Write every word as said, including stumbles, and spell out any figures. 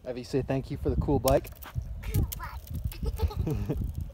Evie, say thank you for the cool bike. Cool bike.